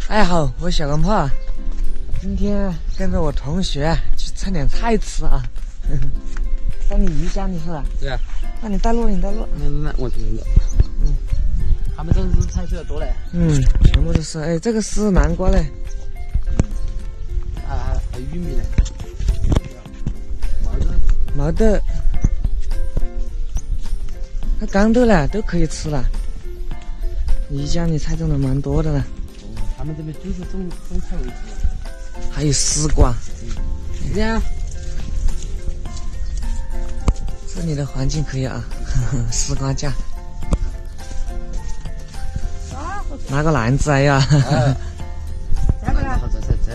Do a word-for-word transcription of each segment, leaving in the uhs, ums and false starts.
哎好，我小钢炮，今天跟着我同学去采点菜吃啊。在你姨家你是吧？ 对啊。 那你带路，你带路。 那那我听着。嗯。他们这是菜比较多嘞。 嗯，全部都是。哎，这个是南瓜嘞。 啊，还有玉米嘞。毛豆。 毛豆。那豇豆呢，都可以吃了。姨家你菜种的蛮多的了。 哦，他们这边就是种种菜为主。 还有丝瓜。 嗯。这样。 这里的环境可以啊，呵呵，丝瓜架。拿个篮子哎呀！ 来不来？好，这这这。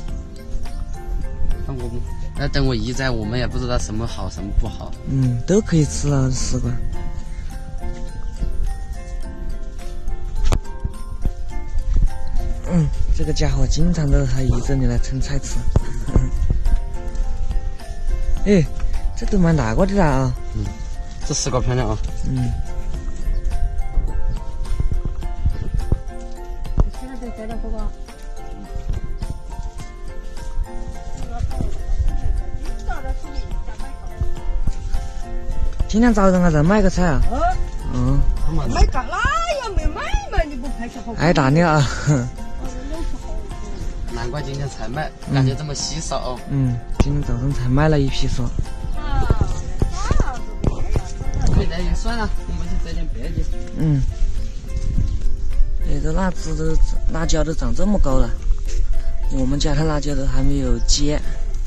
看我们，那等我姨在，我们也不知道什么好什么不好。 嗯，都可以吃啊，丝瓜。嗯，这个家伙经常都还姨这里来蹭菜吃。哎，这都蛮大个的了啊。 嗯，这丝瓜漂亮啊。 嗯。今天早上还在卖个菜啊？嗯。 买干哪样没买嘛？你不拍下好？ 挨打了啊！ 难怪今天才卖，感觉这么稀少哦。 嗯，今天早上才卖了一批说。 可以的，也算了，我们去摘点别的。 嗯。哎，这辣子都辣椒都长这么高了，我们家的辣椒都还没有结。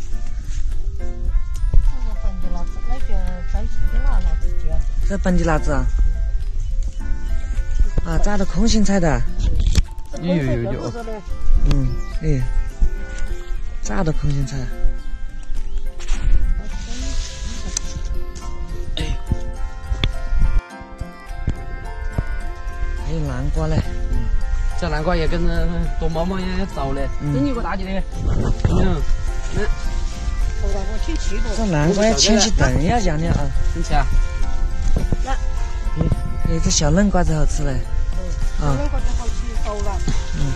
这本地辣子啊？啊，榨的空心菜的。 有有有有。 嗯，哎，榨的空心菜。 哎， 还有南瓜嘞。 嗯，这南瓜也跟着躲猫猫一样要找嘞。 嗯。 这有个大姐的。嗯。那。 这南瓜要切起炖要讲的啊。 你切啊？ 来。 哎，这小嫩瓜子好吃嘞。 嗯。小嫩瓜子好吃，熟了。 嗯。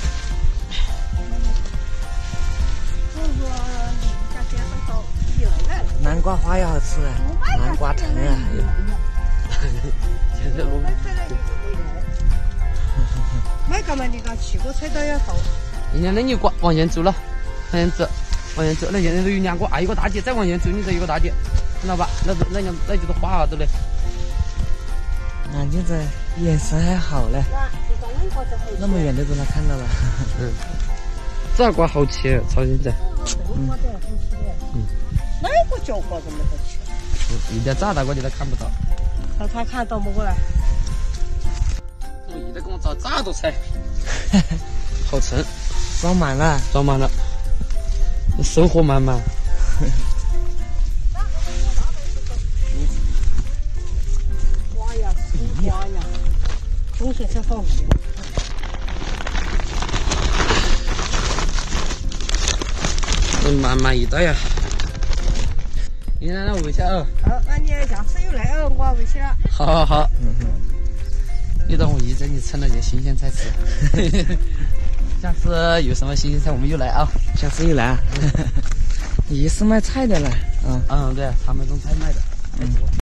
南瓜花也好吃啊，南瓜藤啊，还有。 现在我们。 买干嘛？你个去过菜刀要熟。 人家那牛瓜往前走了，往前走，往前走。那现在都有两个，还有一个大姐，再往前走，你这有个大姐，看到吧？那那那那就是花啥子嘞？ 俺现在眼神还好嘞，那么远的都能看到了。 嗯，这瓜好切，超现在。 嗯。嗯。哪个角瓜子没好吃？ 嗯，一点炸大瓜你都看不到。 那他看到不过来。 我一直跟我找炸多菜，好沉， 装满了， 装满了，收获满满。 瓜呀，丝瓜呀，冬天吃好。 这满满一袋呀！你来那喂下哦。 好，那你下次又来哦，我喂起了。 好好好。嗯嗯。又到我姨这里蹭了点新鲜菜吃。下次有什么新鲜菜我们又来啊！ 下次又来啊！姨是卖菜的了， 嗯嗯，对，他们种菜卖的。嗯。